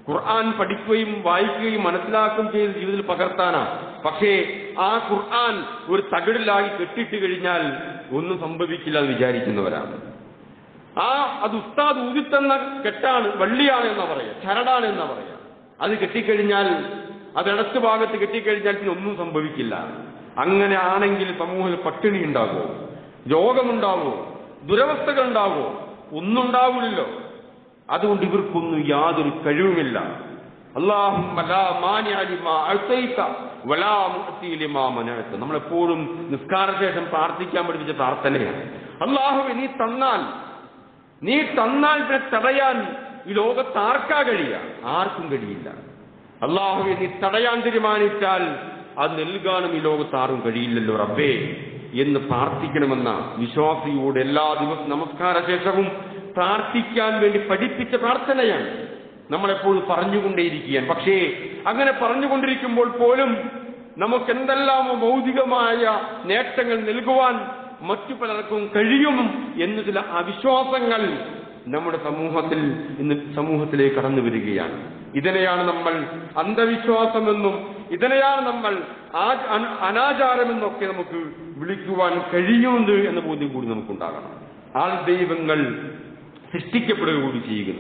ഖുർആൻ പഠിക്കുകയും വായിക്കുകയും മനസ്സിലാക്കുകയും ചെയ്ത് ജീവിതത്തിൽ പകർത്താനാണ്. പക്ഷേ ആ ഖുർആൻ ഒരു തകിടിലായി കെട്ടിട്ട് കഴിഞ്ഞാൽ ഒന്നും സംഭവിക്കില്ല എന്ന് വിചാരിക്കുന്നവരാണ്. അത് ഉസ്താദ് ഊതിത്തന്ന കെട്ടാണ്, വള്ളിയാണ് എന്നാ പറയാ, ചരടാണ് എന്നാ പറയാ. അത് കെട്ടിക്കഴിഞ്ഞാൽ, അത് ഇടത്ത് ഭാഗത്ത് കെട്ടിക്കഴിഞ്ഞാൽ പിന്നെ ഒന്നും സംഭവിക്കില്ല. അങ്ങനെ ആണെങ്കിൽ സമൂഹത്തിൽ പട്ടിണി ഉണ്ടാകുമോ, രോഗമുണ്ടാകുമോ, ദുരവസ്ഥകൾ ഉണ്ടാകുമോ? ഒന്നും ഉണ്ടാവില്ലല്ലോ. അതുകൊണ്ട് ഇവർക്കൊന്നും യാതൊരു കഴിവുമില്ല. അല്ലാഹുമ്മ ലാ മാനിഅ ലിമാ അഅ്തൈത വലാ മുഅ്തി ലിമാ മനഅത. നമ്മളെപ്പോഴും നിസ്കാരശേഷം പ്രാർത്ഥിക്കാൻ പഠിപ്പിച്ച പ്രാർത്ഥനയാണ്. അല്ലാഹുവേ, നീ തന്നാൽ പിന്നെ തടയാൻ ഈ ലോകത്ത് ആർക്കാ കഴിയുക? ആർക്കും കഴിയില്ല. അല്ലാഹുവേ, നീ തടയാൻ തീരുമാനിച്ചാൽ അത് നൽകാനും ഈ ലോകത്ത് ആർക്കും കഴിയില്ലല്ലോ റബ്ബേ എന്ന് പ്രാർത്ഥിക്കണമെന്ന വിശ്വാസിയോട് എല്ലാ ദിവസവും നമസ്കാര ശേഷവും പ്രാർത്ഥിക്കാൻ വേണ്ടി പഠിപ്പിച്ച പ്രാർത്ഥനയാണ് നമ്മളെപ്പോഴും പറഞ്ഞുകൊണ്ടേയിരിക്കുകയാണ്. പക്ഷേ അങ്ങനെ പറഞ്ഞുകൊണ്ടിരിക്കുമ്പോൾ പോലും നമുക്ക് എന്തെല്ലാമോ ഭൗതികമായ നേട്ടങ്ങൾ നൽകുവാൻ മറ്റു പലർക്കും കഴിയും എന്ന ചില അവിശ്വാസങ്ങൾ നമ്മുടെ സമൂഹത്തിലേക്ക് കടന്നു വരികയാണ്. ഇതിനെയാണ് നമ്മൾ അന്ധവിശ്വാസമെന്നും ഇതിനെയാണ് നമ്മൾ അനാചാരമെന്നൊക്കെ നമുക്ക് വിളിക്കുവാൻ കഴിയുന്നുണ്ട് എന്ന ബോധ്യം കൂടി നമുക്കുണ്ടാകണം. ആൾദൈവങ്ങൾ സൃഷ്ടിക്കപ്പെടുക കൂടി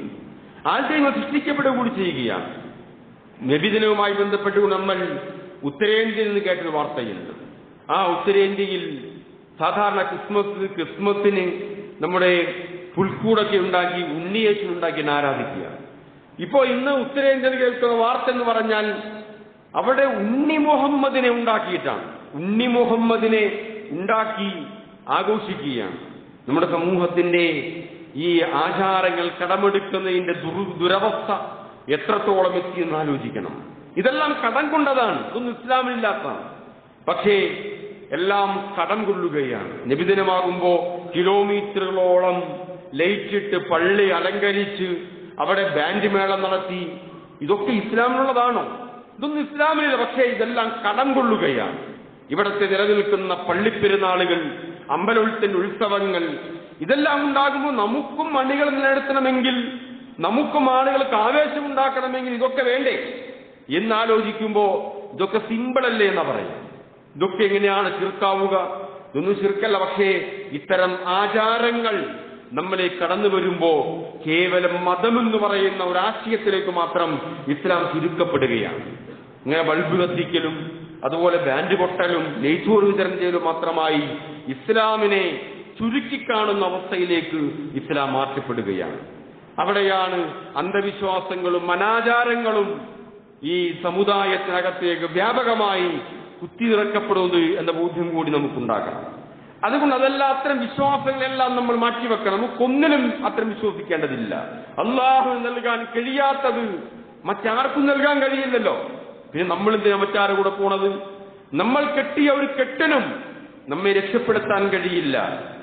ചെയ്യുകയാണ്. നബിദിനവുമായി ബന്ധപ്പെട്ടുകൊണ്ട് നമ്മൾ ഉത്തരേന്ത്യയിൽ നിന്ന് കേട്ടൊരു വാർത്തയുണ്ട്. ആ ഉത്തരേന്ത്യയിൽ സാധാരണ ക്രിസ്മസിന് നമ്മുടെ പുൽക്കൂടൊക്കെ ഉണ്ടാക്കി ഉണ്ണിയേശുണ്ടാക്കി ആരാധിക്കുക. ഇപ്പോ ഇന്ന് ഉത്തരേന്ത്യയിൽ കേൾക്കുന്ന വാർത്ത എന്ന് പറഞ്ഞാൽ അവിടെ ഉണ്ണി മുഹമ്മദിനെ ഉണ്ടാക്കിയിട്ടാണ്. ഉണ്ണി മുഹമ്മദിനെ ഉണ്ടാക്കി ആഘോഷിക്കുകയാണ്. നമ്മുടെ സമൂഹത്തിന്റെ ഈ ആചാരങ്ങൾ കടമെടുക്കുന്നതിന്റെ ദുരവസ്ഥ എത്രത്തോളം എത്തിയെന്ന് ആലോചിക്കണം. ഇതെല്ലാം കടം കൊണ്ടതാണ്, ഇതൊന്നും ഇസ്ലാമിലില്ലാത്തതാണ്. പക്ഷേ എല്ലാം കടം കൊള്ളുകയാണ്. നബിദിനമാകുമ്പോ കിലോമീറ്ററുകളോളം ലയിച്ചിട്ട് പള്ളി അലങ്കരിച്ച് അവിടെ ബാൻഡ് മേളം നടത്തി. ഇതൊക്കെ ഇസ്ലാമിനുള്ളതാണോ? ഇതൊന്നും ഇസ്ലാമിലില്ല. പക്ഷേ ഇതെല്ലാം കടം കൊള്ളുകയാണ്. ഇവിടത്തെ നിലനിൽക്കുന്ന പള്ളിപ്പെരുന്നാളുകൾ, അമ്പലത്തിന്റെ ഉത്സവങ്ങൾ, ഇതെല്ലാം ഉണ്ടാകുമ്പോൾ നമുക്കും അണികൾ നിലനിർത്തണമെങ്കിൽ, നമുക്കും ആളുകൾക്ക് ആവേശം ഉണ്ടാക്കണമെങ്കിൽ ഇതൊക്കെ വേണ്ടേ എന്നാലോചിക്കുമ്പോ ഇതൊക്കെ സിമ്പിളല്ലേ എന്നാ പറയാം. ഇതൊക്കെ എങ്ങനെയാണ് ശിർക്കാവുക? ഇതൊന്നും ശിർക്കല്ല. പക്ഷേ ഇത്തരം ആചാരങ്ങൾ നമ്മളെ കടന്നു വരുമ്പോ കേവലം മതമെന്ന് പറയുന്ന ഒരാശയത്തിലേക്ക് മാത്രം ഇസ്ലാം ചുരുക്കപ്പെടുകയാണ്. ഇങ്ങനെ ബൾബ് കത്തിക്കലും അതുപോലെ ബാൻഡ് പൊട്ടലും നെയ്ച്ചോറ് വിതരണം ചെയ്യലും മാത്രമായി ഇസ്ലാമിനെ ചുരുക്കിക്കാണുന്ന അവസ്ഥയിലേക്ക് ഇസ്ലാം മാറ്റപ്പെടുകയാണ്. അവിടെയാണ് അന്ധവിശ്വാസങ്ങളും അനാചാരങ്ങളും ഈ സമുദായത്തിനകത്തേക്ക് വ്യാപകമായി കുത്തിയിറക്കപ്പെടുന്നത് എന്ന ബോധ്യം കൂടി നമുക്കുണ്ടാകണം. അതുകൊണ്ട് അത്തരം വിശ്വാസങ്ങളെല്ലാം നമ്മൾ മാറ്റിവെക്കണം. നമുക്കൊന്നിനും അത്തരം വിശ്വസിക്കേണ്ടതില്ല. അള്ളാഹു നൽകാൻ കഴിയാത്തത് മറ്റാർക്കും നൽകാൻ കഴിയില്ലല്ലോ. പിന്നെ നമ്മൾ എന്തിനാ മറ്റാരുടെ കൂടെ പോണത്? നമ്മൾ കെട്ടിയ ഒരു കെട്ടിനും നമ്മെ രക്ഷപ്പെടുത്താൻ കഴിയില്ല.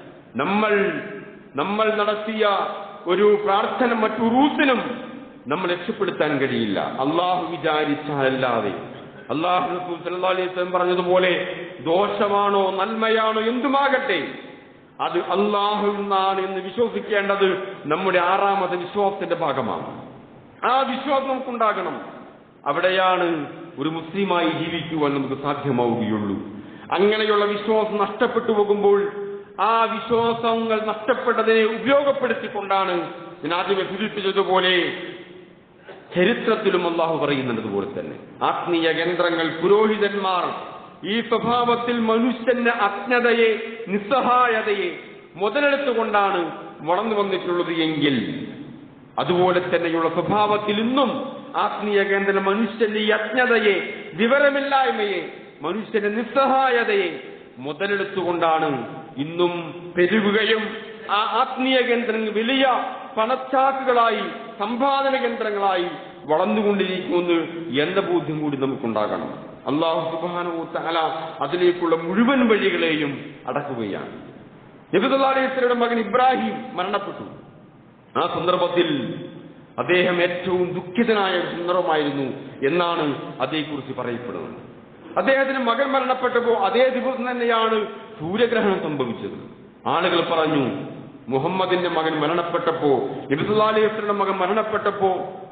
നമ്മൾ നടത്തിയ ഒരു പ്രാർത്ഥന മറ്റൊരുത്തിനും നമ്മൾ രക്ഷപ്പെടുത്താൻ കഴിയില്ല, അള്ളാഹു വിചാരിച്ചാലല്ലാതെ. അള്ളാഹു റസൂൽ സല്ലല്ലാഹു അലൈഹി വസല്ലം പറഞ്ഞതുപോലെ ദോഷമാണോ നന്മയാണോ എന്തുമാകട്ടെ അത് അള്ളാഹുവിൽ നിന്നാണ് എന്ന് വിശ്വസിക്കേണ്ടത് നമ്മുടെ ആറാമത്തെ വിശ്വാസത്തിന്റെ ഭാഗമാണ്. ആ വിശ്വാസം നമുക്കുണ്ടാകണം. അവിടെയാണ് ഒരു മുസ്ലിമായി ജീവിക്കുവാൻ നമുക്ക് സാധ്യമാവുകയുള്ളൂ. അങ്ങനെയുള്ള വിശ്വാസം നഷ്ടപ്പെട്ടു പോകുമ്പോൾ ആ വിശ്വാസങ്ങൾ നഷ്ടപ്പെട്ടതിനെ ഉപയോഗപ്പെടുത്തിക്കൊണ്ടാണ് ഞാൻ ആദ്യമേ സൂചിപ്പിച്ചതുപോലെ ചരിത്രത്തിലും അള്ളാഹു പറയുന്നതുപോലെ തന്നെ ആത്മീയ കേന്ദ്രങ്ങൾ, പുരോഹിതന്മാർ ഈ സ്വഭാവത്തിൽ മനുഷ്യന്റെ അജ്ഞതയെ, നിസ്സഹായതയെ മുതലെടുത്തുകൊണ്ടാണ് വളർന്നു വന്നിട്ടുള്ളത് എങ്കിൽ അതുപോലെ തന്നെയുള്ള സ്വഭാവത്തിൽ ഇന്നും ആത്മീയ കേന്ദ്രം മനുഷ്യന്റെ ഈ അജ്ഞതയെ, വിവരമില്ലായ്മയെ, മനുഷ്യന്റെ നിസ്സഹായതയെ മുതലെടുത്തുകൊണ്ടാണ് ഇന്നും പെരുകുകയും ആ ആത്മീയ കേന്ദ്രങ്ങൾ വലിയ പണച്ചാക്കുകളായി, സമ്പാദന കേന്ദ്രങ്ങളായി വളർന്നുകൊണ്ടിരിക്കുന്നു എന്ന ബോധ്യം കൂടി നമുക്കുണ്ടാകണം. അല്ലാഹു സുബ്ഹാനഹു വ തആല അതിലേക്കുള്ള മുഴുവൻ വഴികളെയും അടക്കുകയാണ്. നബി സല്ലല്ലാഹു അലൈഹി വസല്ലമയുടെ മകൻ ഇബ്രാഹിം മരണപ്പെട്ടു. ആ സന്ദർഭത്തിൽ അദ്ദേഹം ഏറ്റവും ദുഃഖിതനായ ഒരു സന്ദർഭമായിരുന്നു എന്നാണ് അതേക്കുറിച്ച് പറയപ്പെടുന്നത്. അദ്ദേഹത്തിന് മകൻ മരണപ്പെട്ടപ്പോൾ അതേ ദിവസം തന്നെയാണ് സൂര്യഗ്രഹണം സംഭവിച്ചത്. ആളുകൾ പറഞ്ഞു, മുഹമ്മദിന്റെ മകൻ മരണപ്പെട്ടപ്പോ, നബി സല്ലല്ലാഹു അലൈഹി വസല്ലമയുടെ മകൻ മരണപ്പെട്ടപ്പോ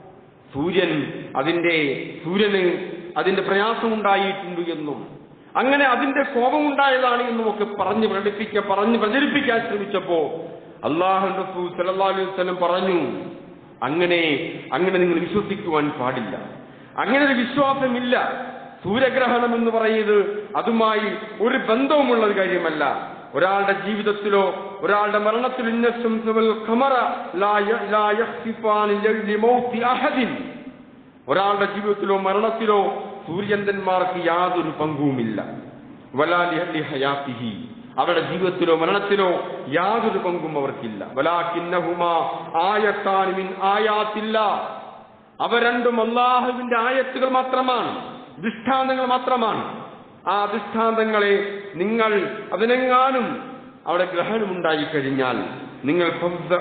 സൂര്യന് അതിന്റെ പ്രയാസമുണ്ടായിട്ടുണ്ട് എന്നും അങ്ങനെ അതിന്റെ കോപമുണ്ടായതാണ് എന്നുമൊക്കെ പറഞ്ഞ് പ്രചരിപ്പിക്കാൻ ശ്രമിച്ചപ്പോ അല്ലാഹുവിന്റെ റസൂൽ സല്ലല്ലാഹു അലൈഹി വസല്ലം പറഞ്ഞു, അങ്ങനെ നിങ്ങൾ വിശ്വസിക്കുവാൻ പാടില്ല. അങ്ങനെ ഒരു വിശ്വാസമില്ല. സൂര്യഗ്രഹണം എന്ന് പറയുന്നത് അതുമായി ഒരു ബന്ധവുമുള്ള കാര്യമല്ല. ഒരാളുടെ ജീവിതത്തിലോ ഒരാളുടെ മരണത്തിലോ ഒരാളുടെ ജീവിതത്തിലോ മരണത്തിലോ സൂര്യചന്ദ്രന്മാർക്ക് യാതൊരു പങ്കുമില്ല. വലാലി ഹയാത്തിഹി, അവരുടെ ജീവിതത്തിലോ മരണത്തിലോ യാതൊരു പങ്കും അവർക്കില്ല. വലാകിന്നഹുമാ ആയത്താൻ മിൻ ആയാത്തില്ലാ, അവ രണ്ടും അല്ലാഹുവിന്റെ ആയത്തുകൾ മാത്രമാണ്, ദൃഷ്ടാന്തങ്ങൾ മാത്രമാണ്. ആ ദൃഷ്ടാന്തങ്ങളെ നിങ്ങൾ അതിനെങ്ങാനും അവിടെ ഗ്രഹണമുണ്ടായിക്കഴിഞ്ഞാൽ നിങ്ങൾ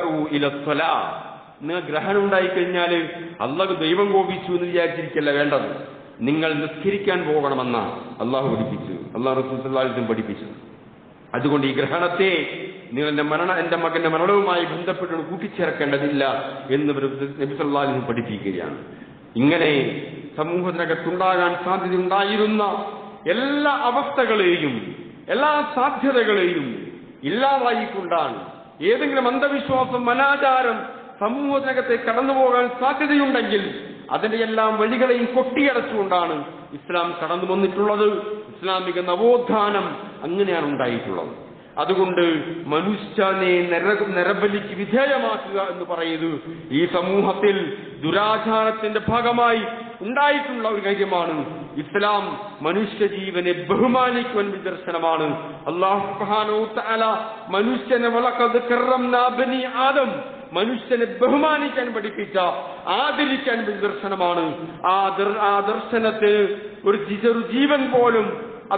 ഗ്രഹണം ഉണ്ടായിക്കഴിഞ്ഞാൽ അല്ലാഹു ദൈവം കോപിച്ചു എന്ന് വിചാരിച്ചിരിക്കല്ല വേണ്ടത്. നിങ്ങൾ നിസ്കരിക്കാൻ പോകണമെന്ന അല്ലാഹു പഠിപ്പിച്ചു, അല്ലാഹു റസൂൽ സല്ലല്ലാഹു അലൈഹി വസല്ലം പഠിപ്പിച്ചു. അതുകൊണ്ട് ഈ ഗ്രഹണത്തെ നിങ്ങൾ എന്റെ മകന്റെ മരണവുമായി ബന്ധപ്പെട്ട് കൂട്ടിച്ചേർക്കേണ്ടതില്ല എന്ന് നബി സല്ലല്ലാഹു അലൈഹി വസല്ലം പഠിപ്പിക്കുകയാണ്. ഇങ്ങനെ സമൂഹത്തിനകത്തുണ്ടാകാൻ സാധ്യതയുണ്ടായിരുന്ന എല്ലാ അവസ്ഥകളെയും എല്ലാ സാധ്യതകളെയും ഇല്ലാതായിക്കൊണ്ടാണ് ഏതെങ്കിലും അന്ധവിശ്വാസം അനാചാരം സമൂഹത്തിനകത്തെ കടന്നുപോകാൻ സാധ്യതയുണ്ടെങ്കിൽ അതിന്റെ എല്ലാം വഴികളെയും കൊട്ടിയടച്ചുകൊണ്ടാണ് ഇസ്ലാം കടന്നു വന്നിട്ടുള്ളത്. ഇസ്ലാമിക നവോത്ഥാനം അങ്ങനെയാണ് ഉണ്ടായിട്ടുള്ളത്. അതുകൊണ്ട് മനുഷ്യനെ നരബലിക്ക് വിധേയമാക്കുക എന്ന് പറയുന്നത് ഈ സമൂഹത്തിൽ ദുരാചാരത്തിന്റെ ഭാഗമായി ഉണ്ടായിട്ടുള്ള ഒരു കാര്യമാണ്. ഇസ്ലാം മനുഷ്യജീവനെ ബഹുമാനിക്കുവാൻ നിദർശനമാണ്. അല്ലാഹു സുബ്ഹാനഹു വ തആല മനുഷ്യനെ വലഖദ് കറംനാ ബനി ആദം, മനുഷ്യനെ ബഹുമാനിക്കാൻ പഠിപ്പിച്ച ആദരിക്കാൻ നിദർശനമാണ്. ആ ദർശനത്തിന് ഒരു ജീവൻ പോലും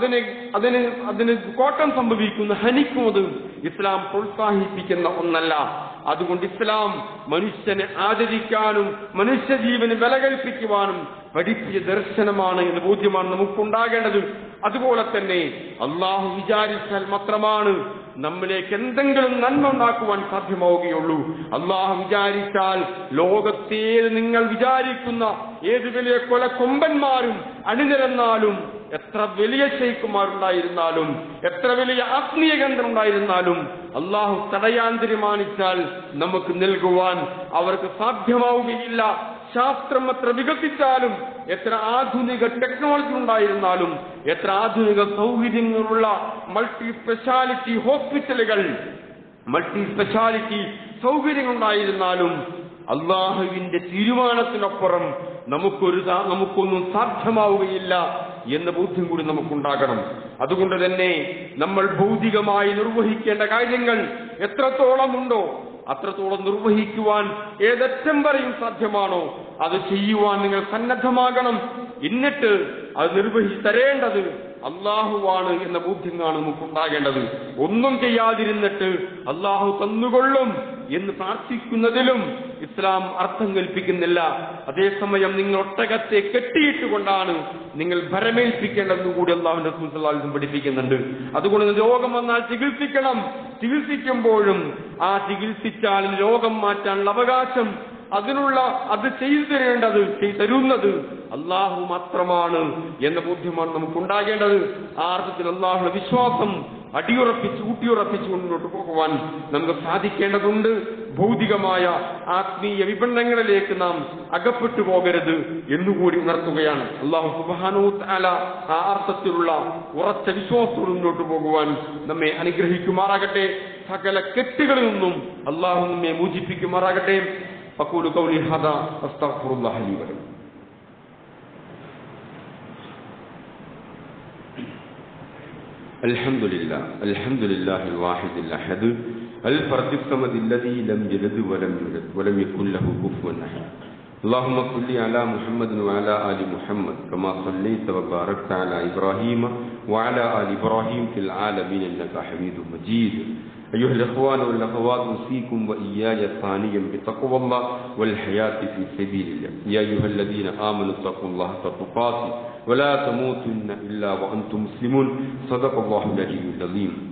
അതിന് കോട്ടം സംഭവിക്കുന്ന ഹനിക്കുന്നത് ഇസ്ലാം പ്രോത്സാഹിപ്പിക്കുന്ന ഒന്നല്ല. അതുകൊണ്ട് ഇസ്ലാം മനുഷ്യനെ ആദരിക്കാനും മനുഷ്യജീവന് വില കൽപ്പിക്കുവാനും പഠിപ്പിച്ച ദർശനമാണ് എന്ന് ബോധ്യമാണ് നമുക്കുണ്ടാകേണ്ടത്. അതുപോലെ തന്നെ അള്ളാഹു വിചാരിച്ചാൽ മാത്രമാണ് നമ്മിലേക്ക് എന്തെങ്കിലും നന്മ ഉണ്ടാക്കുവാൻ സാധ്യമാവുകയുള്ളൂ. അള്ളാഹു വിചാരിച്ചാൽ ലോകത്തേത് നിങ്ങൾ വിചാരിക്കുന്ന ഏത് വലിയ കൊലക്കൊമ്പന്മാരും അണിനിരന്നാലും, എത്ര വലിയ ശൈഖുമാരുണ്ടായിരുന്നാലും, എത്ര വലിയ ആത്മീയ കേന്ദ്രം ഉണ്ടായിരുന്നാലും അള്ളാഹു തടയാൻ തീരുമാനിച്ചാൽ നമുക്ക് നൽകുവാൻ അവർക്ക് സാധ്യമാവുകയില്ല. ശാസ്ത്രം എത്ര വികസിച്ചാലും, എത്ര ആധുനിക ടെക്നോളജി ഉണ്ടായിരുന്നാലും, എത്ര ആധുനിക സൗകര്യങ്ങളുള്ള മൾട്ടി സ്പെഷ്യാലിറ്റി ഹോസ്പിറ്റലുകൾ, മൾട്ടി സ്പെഷ്യാലിറ്റി സൗകര്യങ്ങൾ ഉണ്ടായിരുന്നാലും അള്ളാഹുവിന്റെ തീരുമാനത്തിനപ്പുറം നമുക്കൊന്നും സാധ്യമാവുകയില്ല എന്ന ബോധ്യം കൂടി നമുക്കുണ്ടാകണം. അതുകൊണ്ട് തന്നെ നമ്മൾ ഭൗതികമായി നിർവഹിക്കേണ്ട കാര്യങ്ങൾ എത്രത്തോളം ഉണ്ടോ അത്രത്തോളം നിർവഹിക്കുവാൻ ഏതറ്റം വരെയും സാധ്യമാണോ അത് ചെയ്യുവാൻ നിങ്ങൾ സന്നദ്ധമാകണം. എന്നിട്ട് അത് നിർവഹിച്ചു തരേണ്ടത് അള്ളാഹുവാണ് എന്ന ബോധ്യമാണ് നമുക്കുണ്ടാകേണ്ടത്. ഒന്നും ചെയ്യാതിരുന്നിട്ട് അള്ളാഹു തന്നുകൊള്ളും എന്ന് പ്രാർത്ഥിക്കുന്നതിലും ഇസ്ലാം അർത്ഥം കൽപ്പിക്കുന്നില്ല. അതേസമയം നിങ്ങൾ ഒട്ടകത്തെ കെട്ടിയിട്ടുകൊണ്ടാണ് നിങ്ങൾ ഭരമേൽപ്പിക്കേണ്ടതെന്ന് കൂടി അള്ളാഹുവിന്റെ റസൂൽ സല്ലല്ലാഹു അലൈഹി വസല്ലം പഠിപ്പിക്കുന്നുണ്ട്. അതുകൊണ്ട് രോഗം വന്നാൽ ചികിത്സിക്കണം. ചികിത്സിക്കുമ്പോഴും ആ ചികിത്സിച്ചാൽ രോഗം മാറ്റാനുള്ള അവകാശം അത് ചെയ്തു തരുന്നത് അള്ളാഹു മാത്രമാണ് എന്ന ബോധ്യമാണ് നമുക്കുണ്ടാകേണ്ടത്. ആ അർത്ഥത്തിൽ അള്ളാഹുയുടെ വിശ്വാസം ഊട്ടിയുറപ്പിച്ച് മുന്നോട്ട് പോകുവാൻ നമുക്ക് സാധിക്കേണ്ടതുണ്ട്. ഭൗതികമായ ആത്മീയ വിപണനങ്ങളിലേക്ക് നാം അകപ്പെട്ടു പോകരുത് എന്നുകൂടി ഉണർത്തുകയാണ്. അല്ലാഹു സുബ്ഹാനഹു വ തആല ആ അർത്ഥത്തിലുള്ള ഉറച്ച വിശ്വാസത്തോടെ മുന്നോട്ട് പോകുവാൻ നമ്മെ അനുഗ്രഹിക്കുമാറാകട്ടെ. സകല കെട്ടുകളിൽ നിന്നും അല്ലാഹു നമ്മെ മോചിപ്പിക്കുമാറാകട്ടെ. അഖൂലു ഖൗലി ഹദാ അസ്തഗ്ഫിറുല്ലാഹ ലി വ ലക്കും. الحمد لله الواحد الأحد الفرد الصمد الذي لم يلد ولم يولد ولم يكن له كفوا أحد. اللهم صل على محمد وعلى آل محمد كما صليت وباركت على إبراهيم وعلى آل إبراهيم في العالمين إنك حميد مجيد. أيها الإخوان والأخوات، أوصيكم وإياي ثانيا بتقوى الله والحياة في سبيل الله. يا أيها الذين آمنوا اتقوا الله حق تقاته ولا تموتن إلا وأنتم مسلمون. صدق الله العلي العظيم.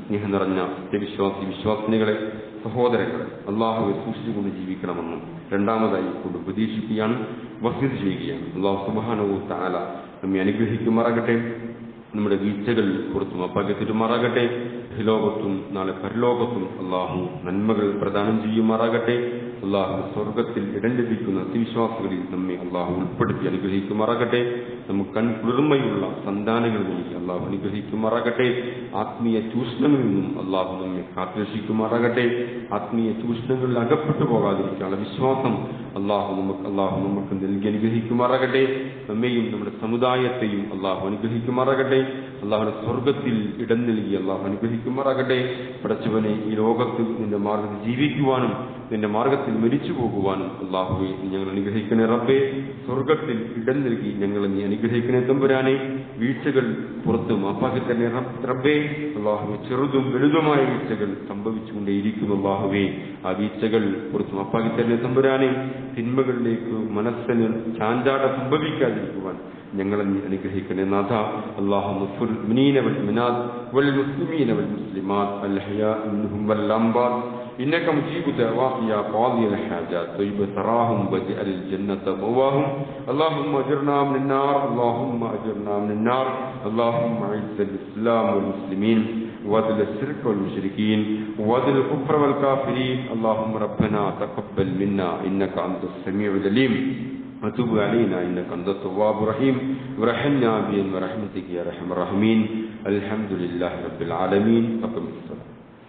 സ്നേഹം നിറഞ്ഞ വിശ്വാസിനികളെ, സഹോദരങ്ങളെ, അള്ളാഹുവെ സൂക്ഷിച്ചുകൊണ്ട് ജീവിക്കണമെന്നും രണ്ടാമതായി കൊണ്ട് ഉപദേശിക്കുകയാണ്, വസിയത്ത് ചെയ്യുകയാണ്. അള്ളാഹു സുബ്ഹാനഹു വ തആല നമ്മെ അനുഗ്രഹിക്കുമാറാകട്ടെ, നമ്മുടെ വീഴ്ചകൾ പുറത്തു മാപ്പാക്കത്തിരുമാറാകട്ടെ, ലോകത്തും നാളെ പരലോകത്തും അള്ളാഹു നന്മകൾ പ്രദാനം ചെയ്യുമാറാകട്ടെ. അള്ളാഹു സ്വർഗത്തിൽ ഇടം ലഭിക്കുന്ന വിശ്വാസികളിൽ നമ്മെ അള്ളാഹു ഉൾപ്പെടുത്തി അനുഗ്രഹിക്കുമാറാകട്ടെ. നമുക്ക് കൺകുളിർമയുള്ള സന്താനങ്ങൾ നൽകി അള്ളാഹു അനുഗ്രഹിക്കുമാറാകട്ടെ. ആത്മീയ ചൂഷണങ്ങളിൽ നിന്നും അള്ളാഹു നമ്മെ കാത്തുരക്ഷിക്കുമാറാകട്ടെ. ആത്മീയ ചൂഷണങ്ങളിൽ അകപ്പെട്ടു പോകാതിരിക്കാനുള്ള വിശ്വാസം അള്ളാഹു നമുക്ക് നൽകി അനുഗ്രഹിക്കുമാറാകട്ടെ. നമ്മെയും നമ്മുടെ സമുദായത്തെയും അള്ളാഹു അനുഗ്രഹിക്കുമാറാകട്ടെ. അള്ളാഹുവിന്റെ സ്വർഗത്തിൽ ഇടം നൽകി അള്ളാഹു അനുഗ്രഹിക്കുമാറാകട്ടെ. പടച്ചവനെ, ഈ ലോകത്ത് നിന്റെ മാർഗത്തിൽ ജീവിക്കുവാനും നിന്റെ മാർഗത്തിൽ മരിച്ചു പോകുവാനും അള്ളാഹുവെ ഞങ്ങൾ അനുഗ്രഹിക്കണേ റബ്ബേ. സ്വർഗത്തിൽ ഇടം നൽകി ഞങ്ങളെ നീ അനുഗ്രഹിക്കണേ തമ്പുരാനെ. വീഴ്ചകൾ പുറത്ത് മാപ്പാക്കി തന്നെ റബ്ബേ. അള്ളാഹുവെ, ചെറുതും വലുതുമായ വീഴ്ചകൾ സംഭവിച്ചുകൊണ്ടേയിരിക്കുന്നു അള്ളാഹുവെ. ആ വീഴ്ചകൾ പുറത്ത് മാപ്പാക്കി തന്നെ തമ്പുരാനെ. തിന്മകളിലേക്ക് മനസ്സിന് ചാഞ്ചാടം സംഭവിക്കാതിരിക്കുവാൻ ഞങ്ങളെ നീ അനുഗ്രഹിക്കണേ നാഥ. അല്ലാഹുമ്മ ഗ്ഫിർ മുഅ്മിനീന വൽ മുഅ്മിനാത്ത് വൽ മുസ്ലിമീന വൽ മുസ്ലിമാത്ത് അൽ ഹയാഇ മിൻഹും വൽ അംവാത് ഇന്നക മുജീബു ദഅവാതി യാ ഖാദിയൽ ഹാജാത്ത് ത്വയ്യിബ തറാഹും വജഅൽ ജന്നത മവാഹും. اللهم اجرنا من النار، اللهم اجرنا من النار، اللهم اعز الاسلام والمسلمين وذل الشرك والمشركين وذل الكفر والكافرين. اللهم ربنا تقبل منا انك انت السميع العليم وتب علينا انك انت التواب الرحيم وارحمنا برحمتك يا ارحم الراحمين. الحمد لله رب العالمين. أقم الصلاة.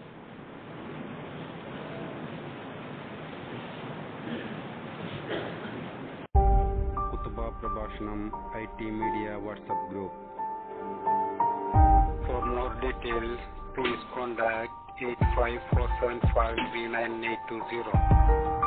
പ്രഭാഷണം IT Media WhatsApp group. For more details, please contact 854753980.